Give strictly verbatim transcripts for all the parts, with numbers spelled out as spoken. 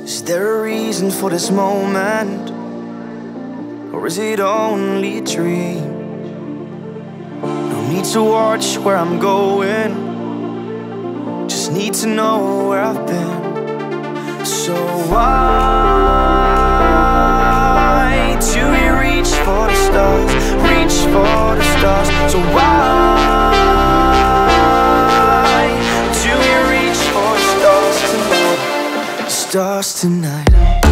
Is there a reason for this moment, or is it only a dream? No need to watch where I'm going, just need to know where I've been. So why do we reach for the stars, reach for the stars? So why do we reach for the stars tonight, the stars tonight?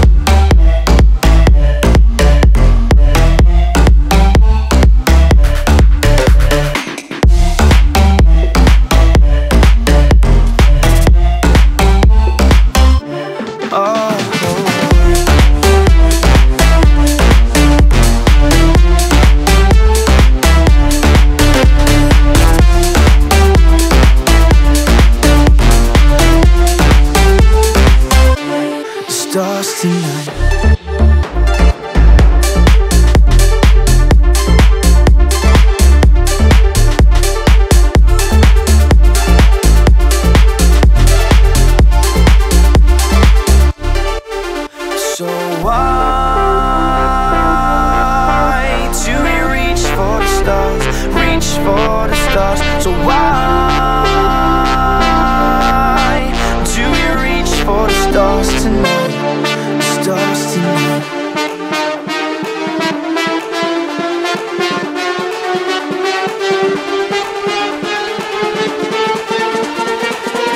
Stars tonight. So why do we reach for the stars, reach for the stars? So why do we reach for the stars tonight, stars tonight?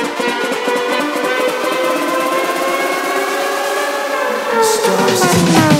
Stars tonight.